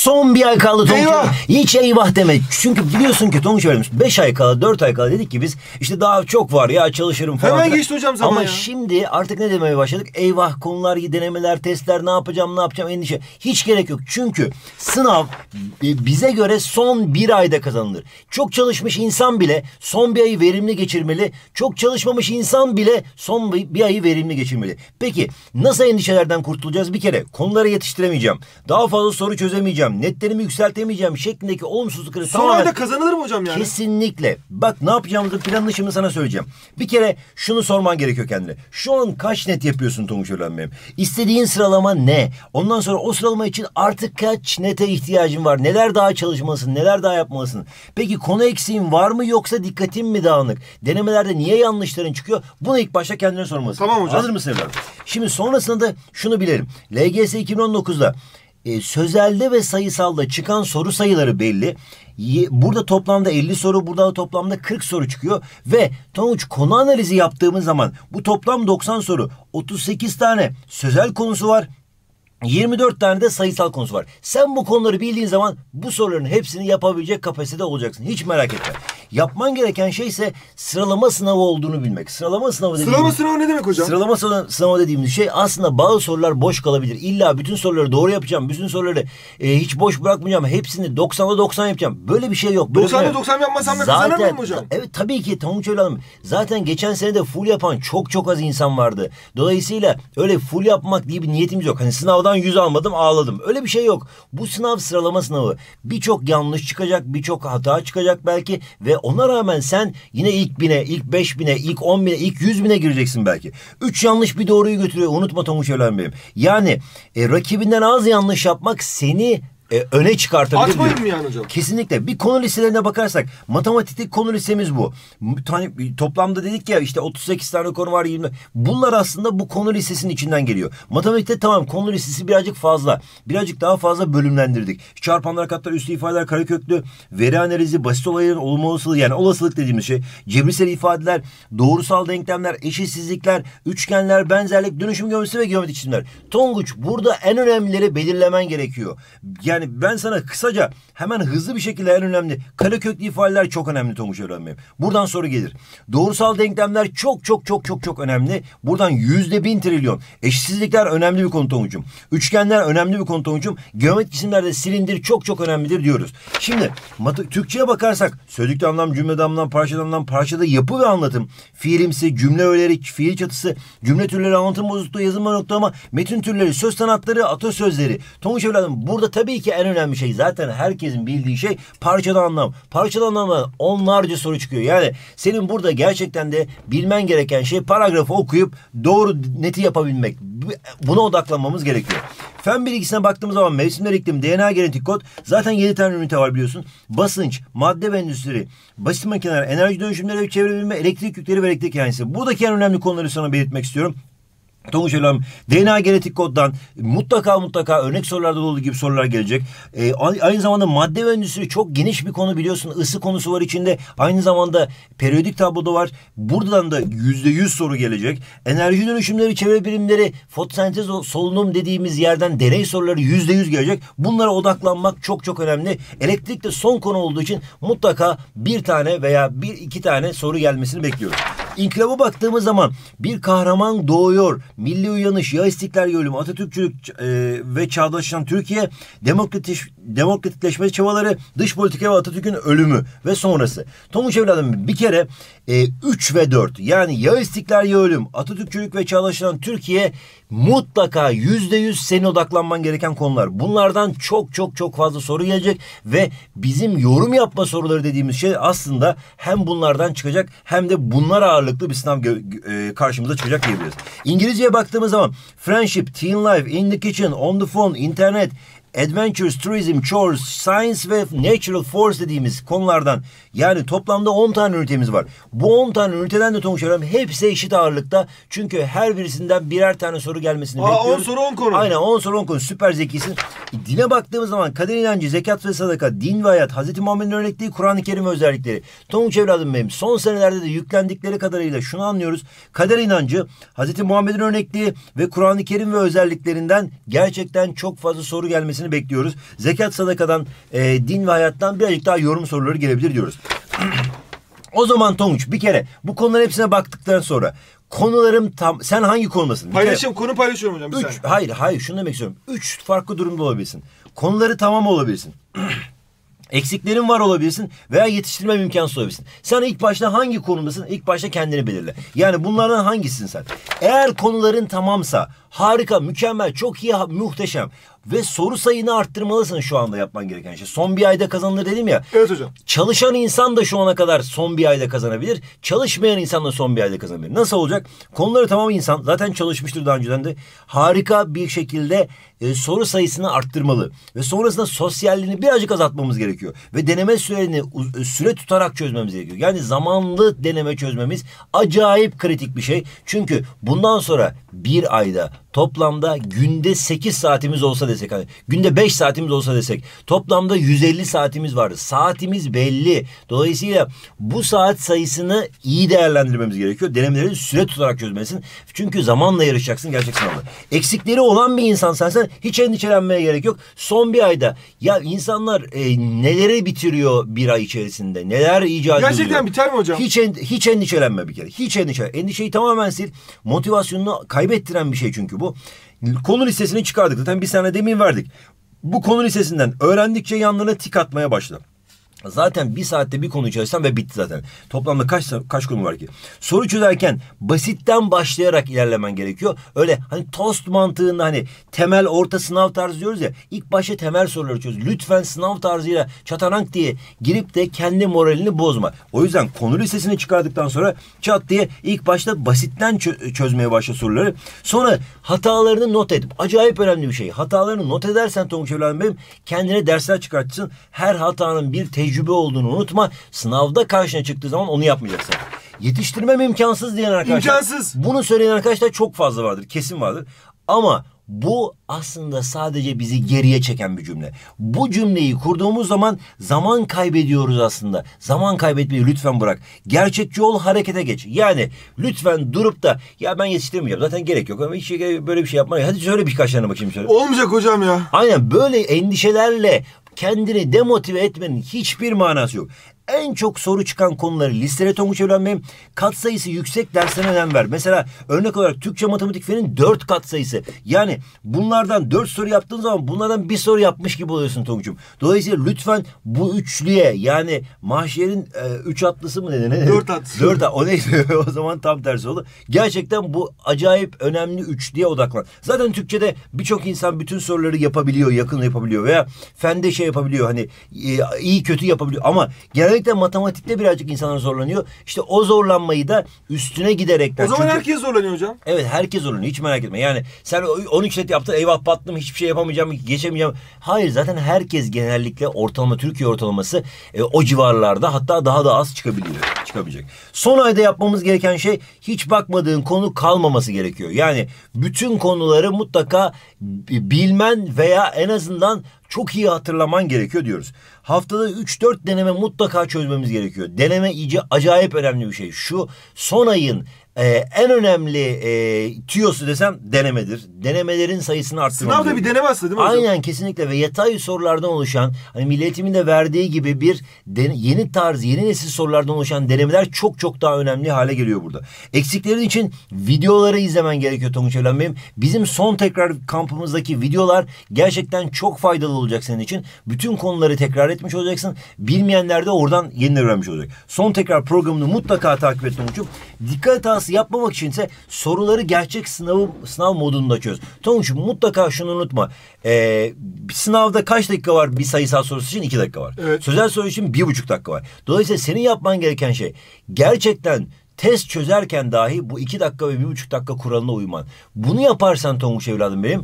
Son bir ay kaldı Tonguç. Eyvah! Hiç eyvah deme. Çünkü biliyorsun ki Tonguç öğrenmiş. 5 ay kala, 4 ay kala dedik ki biz işte daha çok var ya, çalışırım falan. Hemen filan. geçti hocam zaman Ama ya. şimdi artık ne demeye başladık? Eyvah, konular, denemeler, testler, ne yapacağım endişe. Hiç gerek yok. Çünkü sınav bize göre son bir ayda kazanılır. Çok çalışmış insan bile son bir ayı verimli geçirmeli. Çok çalışmamış insan bile son bir ayı verimli geçirmeli. Peki nasıl endişelerden kurtulacağız? Bir kere konuları yetiştiremeyeceğim. Daha fazla soru çözemeyeceğim. Netlerimi yükseltemeyeceğim şeklindeki olumsuzlukları Son tamamen... ayda kazanılır mı hocam yani? Kesinlikle. Bak, ne yapacağımızın planını şimdi sana söyleyeceğim. Bir kere şunu sorman gerekiyor kendine. Şu an kaç net yapıyorsun Tonguç öğrenmeyim? İstediğin sıralama ne? Ondan sonra o sıralama için artık kaç nete ihtiyacın var? Neler daha çalışmalısın? Neler daha yapmalısın? Peki konu eksiğin var mı, yoksa dikkatin mi dağınık? Denemelerde niye yanlışların çıkıyor? Bunu ilk başta kendine sormalısın. Tamam hocam. Hazır mısın evladım? Şimdi sonrasında da şunu bilelim. LGS 2019'da sözelde ve sayısalda çıkan soru sayıları belli. Burada toplamda 50 soru, burada toplamda 40 soru çıkıyor. Ve Tonguç, konu analizi yaptığımız zaman bu toplam 90 soru, 38 tane sözel konusu var. 24 tane de sayısal konusu var. Sen bu konuları bildiğin zaman bu soruların hepsini yapabilecek kapasitede olacaksın. Hiç merak etme. Yapman gereken şey ise sıralama sınavı olduğunu bilmek. Sıralama sınavı Sınavı ne demek hocam? Sıralama sınavı dediğimiz şey, aslında bazı sorular boş kalabilir. İlla bütün soruları doğru yapacağım, bütün soruları hiç boş bırakmayacağım, hepsini 90'da 90 yapacağım. Böyle bir şey yok. 90'da 90 yapmasam da kazanır mıyım hocam? Evet, tabii ki Tonguç evladım. Zaten geçen sene de full yapan çok az insan vardı. Dolayısıyla öyle full yapmak diye bir niyetimiz yok. Hani sınavdan 100 almadım, ağladım. Öyle bir şey yok. Bu sınav sıralama sınavı. Birçok yanlış çıkacak, birçok hata çıkacak belki ve ona rağmen sen yine ilk 1000'e, ilk 5000'e, ilk 10.000'e, ilk 100.000'e gireceksin belki. 3 yanlış bir doğruyu götürüyor. Unutma Tonguç evladım benim. Yani rakibinden az yanlış yapmak seni öne çıkartabilir. Atmayın mı yani hocam? Kesinlikle. Bir konu listelerine bakarsak, matematik konu listemiz bu. Toplamda dedik ya işte 38 tane konu var, 20. Bunlar aslında bu konu listesinin içinden geliyor. Matematikte tamam, konu listesi birazcık fazla. Birazcık daha fazla bölümlendirdik. Çarpanlar, katlar, üslü ifadeler, kareköklü, veri analizi, basit olayların olma olasılığı, yani olasılık dediğimiz şey, cebirsel ifadeler, doğrusal denklemler, eşitsizlikler, üçgenler, benzerlik, dönüşüm geometrisi ve geometrik çizimler. Tonguç, burada en önemlileri belirlemen gerekiyor. Yani ben sana kısaca hemen hızlı bir şekilde en önemli kareköklü ifadeler çok önemli Tonguç öğrenmem. Buradan soru gelir. Doğrusal denklemler çok önemli. Buradan %1000 trilyon. Eşitsizlikler önemli bir konu Tonguç'um. Üçgenler önemli bir konu Tonguç'um. Geometrik cisimlerde silindir çok önemlidir diyoruz. Şimdi Türkçe'ye bakarsak sözlükte anlam, cümlede anlam, parçada anlam, parçada yapı ve anlatım, fiilimsi, cümle öğeleri, fiil çatısı, cümle türleri, anlatım bozukluğu, yazılma noktalama, metin türleri, söz sanatları, atasözleri. Tonguç evladım, burada tabii ki en önemli şey, zaten herkesin bildiği şey, parçada anlam. Parçada anlamda onlarca soru çıkıyor. Yani senin burada gerçekten de bilmen gereken şey, paragrafı okuyup doğru neti yapabilmek. Buna odaklanmamız gerekiyor. Fen bilgisine baktığımız zaman mevsimler, iklim, DNA, genetik kod, zaten 7 tane ünite var biliyorsun. Basınç, madde ve endüstri, basit makineler, enerji dönüşümleri ve çevre bilimi, elektrik yükleri ve elektrik enerjisi. Buradaki en önemli konuları sana belirtmek istiyorum. Tonguç evladım, DNA genetik koddan mutlaka örnek sorularda olduğu gibi sorular gelecek. Aynı zamanda madde ve endüstri çok geniş bir konu biliyorsun. Isı konusu var içinde. Aynı zamanda periyodik tabloda var. Buradan da %100 soru gelecek. Enerji dönüşümleri, çevre bilimleri, fotosentez, solunum dediğimiz yerden deney soruları %100 gelecek. Bunlara odaklanmak çok önemli. Elektrik de son konu olduğu için mutlaka bir tane veya iki tane soru gelmesini bekliyoruz. İnkılaba baktığımız zaman bir kahraman doğuyor, milli uyanış, ya istiklal ya ölüm, Atatürkçülük ve çağdaşlaşan Türkiye, demokratikleşme çabaları, dış politika ve Atatürk'ün ölümü ve sonrası. Tonguç evladım, bir kere 3 ve 4, yani ya istiklal ya ölüm, Atatürkçülük ve çağdaşlaşan Türkiye mutlaka %100 senin odaklanman gereken konular. Bunlardan çok fazla soru gelecek ve bizim yorum yapma soruları dediğimiz şey aslında hem bunlardan çıkacak hem de bunlar ağırlıklı bir sınav karşımıza çıkacak diyebiliriz. İngilizceye baktığımız zaman friendship, teen life, in the kitchen, on the phone, internet, adventures, tourism, chores, science ve natural force dediğimiz konulardan, yani toplamda 10 tane ünitemiz var. Bu 10 tane üniteden de Tonguç öğrenmem hepsi eşit ağırlıkta. Çünkü her birisinden birer tane soru gelmesini bekliyoruz. 10 soru 10 konu. Aynen, 10 soru 10 konu. Süper zekisin. Dine baktığımız zaman kader inancı, zekat ve sadaka, din ve hayat, Hazreti Muhammed'in örnekliği, Kur'an-ı Kerim özellikleri. Tonguç evladım benim, son senelerde de yüklendikleri kadarıyla şunu anlıyoruz. Kader inancı, Hazreti Muhammed'in örnekliği ve Kur'an-ı Kerim ve özelliklerinden gerçekten çok fazla soru gelmesini gelmesini bekliyoruz. Zekat, sadakadan, din ve hayattan birazcık daha yorum soruları gelebilir diyoruz. O zaman Tonguç, bir kere bu konuların hepsine baktıktan sonra konularım tam, sen hangi konudasın? Konu paylaşıyorum hocam. Hayır şunu demek istiyorum. 3 farklı durumda olabilirsin. Konuları tamam olabilirsin. Eksiklerin var olabilirsin veya yetiştirmem imkansız olabilirsin. Sen ilk başta hangi konumdasın? İlk başta kendini belirle. Yani bunlardan hangisisin sen? Eğer konuların tamamsa harika, mükemmel, çok iyi, muhteşem ve soru sayını arttırmalısın şu anda yapman gereken şey. Son bir ayda kazanılır dedim ya. Evet hocam. Çalışan insan da şu ana kadar son bir ayda kazanabilir. Çalışmayan insan da son bir ayda kazanabilir. Nasıl olacak? Konuları tamam insan zaten çalışmıştır daha önceden de. Harika bir şekilde soru sayısını arttırmalı. Ve sonrasında sosyalliğini birazcık azaltmamız gerekiyor. Ve deneme sürelerini süre tutarak çözmemiz gerekiyor. Yani zamanlı deneme çözmemiz acayip kritik bir şey. Çünkü bundan sonra bir ayda toplamda günde 8 saatimiz olsa desek, hani günde 5 saatimiz olsa desek, toplamda 150 saatimiz vardı. Saatimiz belli. Dolayısıyla bu saat sayısını iyi değerlendirmemiz gerekiyor. Denemeleri süre tutarak çözmelisin. Çünkü zamanla yarışacaksın gerçek sınavda. Eksikleri olan bir insan sensen hiç endişelenmeye gerek yok. Son bir ayda ya insanlar neleri bitiriyor bir ay içerisinde? Neler icat ediyor? Gerçekten biter mi hocam? Hiç endişelenme bir kere. Hiç endişelenme. Endişeyi tamamen sil. Motivasyonunu kaybettiren bir şey çünkü bu. Konu listesini çıkardık. Zaten bir sene demin verdik. Bu konu listesinden öğrendikçe yanlarına tik atmaya başla. Zaten bir saatte bir konu çalışsan ve bitti zaten. Toplamda kaç konu var ki? Soru çözerken basitten başlayarak ilerlemen gerekiyor. Öyle hani tost mantığında hani temel orta sınav tarzı diyoruz ya. İlk başta temel soruları çöz. Lütfen sınav tarzıyla çatarank diye girip de kendi moralini bozma. O yüzden konu listesini çıkardıktan sonra çat diye ilk başta basitten çözmeye başla soruları. Sonra hatalarını not et. Acayip önemli bir şey. Hatalarını not edersen Tonguç evladım benim, kendine dersler çıkartırsın. Her hatanın bir tecrübe olduğunu unutma. Sınavda karşına çıktığı zaman onu yapmayacaksın. Yetiştirmem imkansız diyen arkadaşlar. İmkansız. Bunu söyleyen arkadaşlar çok fazla vardır. Kesin vardır. Ama bu aslında sadece bizi geriye çeken bir cümle. Bu cümleyi kurduğumuz zaman zaman kaybediyoruz aslında. Zaman kaybetmeyi lütfen bırak. Gerçekçi ol, harekete geç. Yani lütfen durup da ya ben yetiştirmeyeceğim. Zaten gerek yok. Ama hiç böyle bir şey yapma. Hadi söyle birkaç tane bakayım şöyle. Olmayacak hocam ya. Aynen, böyle endişelerle kendini demotive etmenin hiçbir manası yok. En çok soru çıkan konuları listele Tonguç evladım benim. Katsayısı yüksek derslere önem ver. Mesela örnek olarak Türkçe, matematik, fenin 4 katsayısı. Yani bunlardan 4 soru yaptığın zaman bunlardan bir soru yapmış gibi oluyorsun Tonguç'um. Dolayısıyla lütfen bu üçlüye, yani mahşerin 3 atlısı mı dedi? 4 atlısı. 4 o neyse o zaman tam tersi oldu. Gerçekten bu acayip önemli üçlüye odaklan. Zaten Türkçe'de birçok insan bütün soruları yapabiliyor, yakın yapabiliyor veya fende şey yapabiliyor, hani iyi kötü yapabiliyor ama genellikle matematikte birazcık insanlar zorlanıyor. İşte o zorlanmayı da üstüne giderekten. O zaman herkes zorlanıyor hocam. Evet, herkes zorlanıyor. Hiç merak etme. Yani sen 13 net yaptın, eyvah battım, hiçbir şey yapamayacağım, geçemeyeceğim. Hayır, zaten herkes genellikle ortalama, Türkiye ortalaması o civarlarda, hatta daha da az çıkabilecek. Son ayda yapmamız gereken şey, hiç bakmadığın konu kalmaması gerekiyor. Yani bütün konuları mutlaka bilmen veya en azından çok iyi hatırlaman gerekiyor diyoruz. Haftada 3-4 deneme mutlaka çözmemiz gerekiyor. Deneme acayip önemli bir şey. Şu son ayın en önemli tüyosu desem denemedir. Denemelerin sayısını arttırmamız Sınavda bir deneme aslında değil mi hocam? Aynen, kesinlikle. Ve yatay sorulardan oluşan, hani Milli Eğitim'in de verdiği gibi bir yeni tarz, yeni nesil sorulardan oluşan denemeler çok çok daha önemli hale geliyor burada. Eksiklerin için videoları izlemen gerekiyor Tonguç evladım benim. Bizim son tekrar kampımızdaki videolar gerçekten çok faydalı olacak senin için. Bütün konuları tekrar etmiş olacaksın. Bilmeyenler de oradan yeni öğrenmiş olacak. Son tekrar programını mutlaka takip et Tonguç'um. Dikkat hatası yapmamak içinse soruları gerçek sınav modunda çöz. Tonguç'um mutlaka şunu unutma. Sınavda kaç dakika var bir sayısal sorusu için? 2 dakika var. Evet. Sözel soru için 1,5 dakika var. Dolayısıyla senin yapman gereken şey gerçekten test çözerken dahi bu 2 dakika ve 1,5 dakika kuralına uyman. Bunu yaparsan Tonguç evladım benim,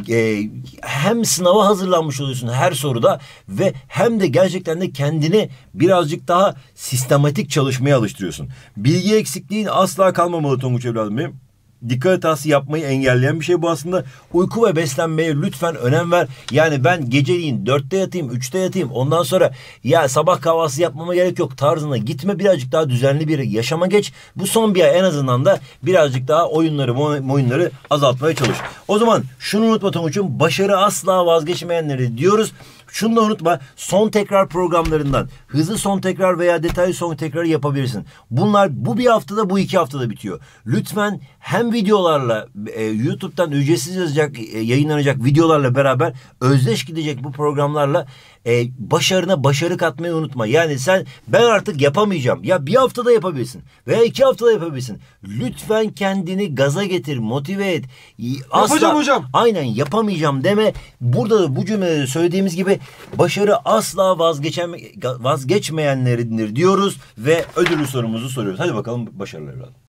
hem sınava hazırlanmış oluyorsun her soruda ve hem de gerçekten de kendini birazcık daha sistematik çalışmaya alıştırıyorsun. Bilgi eksikliğin asla kalmamalı Tonguç evladım benim. dikkat hatası yapmayı engelleyen bir şey bu aslında. Uyku ve beslenmeye lütfen önem ver. Yani ben geceliğin 4'te yatayım, 3'te yatayım. Ondan sonra ya sabah kahvaltısı yapmama gerek yok tarzına gitme. Birazcık daha düzenli bir yaşama geç. Bu son bir ay en azından da birazcık daha oyunları azaltmaya çalış. O zaman şunu unutma Tonguç'um. Başarı asla vazgeçmeyenleri diyoruz. Şunu da unutma, son tekrar programlarından hızlı son tekrar veya detaylı son tekrarı yapabilirsin. Bunlar bu bir haftada, bu 2 haftada bitiyor. Lütfen hem videolarla YouTube'dan ücretsiz yayınlanacak videolarla beraber özdeş gidecek bu programlarla başarına başarı katmayı unutma. Yani ben artık yapamayacağım. Ya bir haftada yapabilirsin veya 2 haftada yapabilirsin. Lütfen kendini gaza getir, motive et. Yapacağım hocam. Aynen, yapamayacağım deme. Burada da bu cümleleri söylediğimiz gibi başarı asla vazgeçmeyenlerindir diyoruz ve ödüllü sorumuzu soruyoruz. Hadi bakalım, başarılar evladım.